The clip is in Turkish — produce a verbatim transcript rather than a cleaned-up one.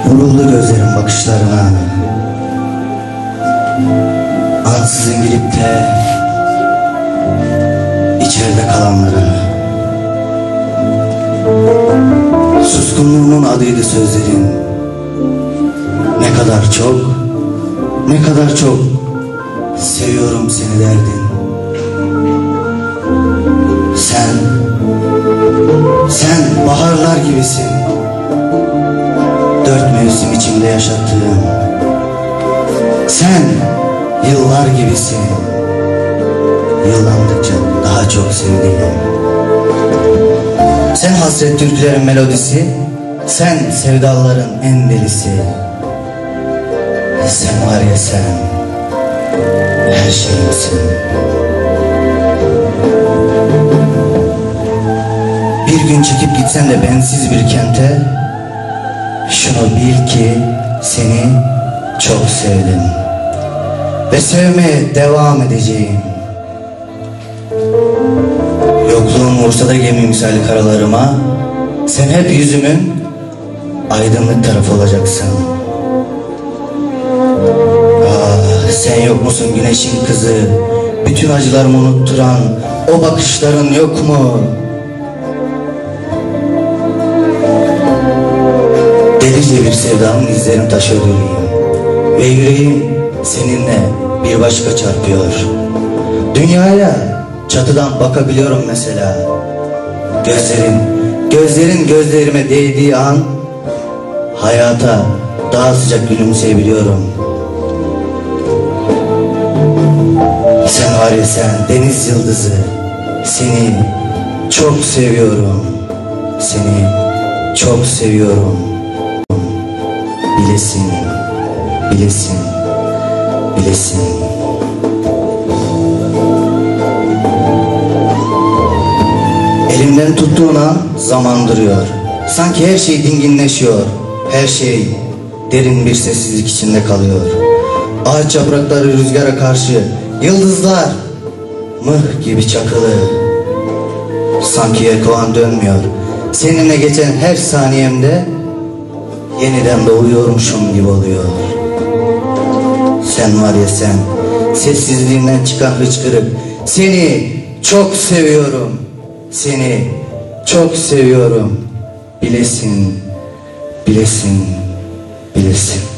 Vuruldu gözlerim bakışlarına, ansızın girip de içeride kalanlara. Suskunluğumun adıydı sözlerin. Ne kadar çok, ne kadar çok seviyorum seni derdin. Sen, sen baharlar gibisin. Dört mevsim içimde yaşattığım. Sen yıllar gibisin. Yıllandıkça daha çok sevdiğim. Sen hasret türkülerin melodisi. Sen sevdaların en delisi. Sen var ya sen, her şeyimsin. Bir gün çekip gitsen de bensiz bir kente, şunu bil ki seni çok sevdim ve sevmeye devam edeceğim. Yokluğun vursa da gemi misali karalarıma, sen hep yüzümün aydınlık tarafı olacaksın. Ah, sen yok musun güneşin kızı, bütün acılarımı unutturan o bakışların yok mu? Delice bir sevdanın izlerini taşıyor yüreğim ve yüreğim seninle bir başka çarpıyor. Dünyaya çatıdan bakabiliyorum mesela. Gözlerin, gözlerin gözlerime değdiği an hayata daha sıcak gülümseyebiliyorum. Sen var ya sen, deniz yıldızı, seni çok seviyorum, seni çok seviyorum. Bilesin, bilesin, bilesin. Elimden tuttuğun an zaman duruyor. Sanki her şey dinginleşiyor. Her şey derin bir sessizlik içinde kalıyor. Ağaç yaprakları rüzgara karşı, yıldızlar mıh gibi çakılı. Sanki yer kovan dönmüyor. Seninle geçen her saniyemde yeniden doğuyormuşum gibi oluyor. Sen var ya sen, sessizliğinden çıkan hıçkırık. Seni çok seviyorum, seni çok seviyorum. Bilesin, bilesin, bilesin.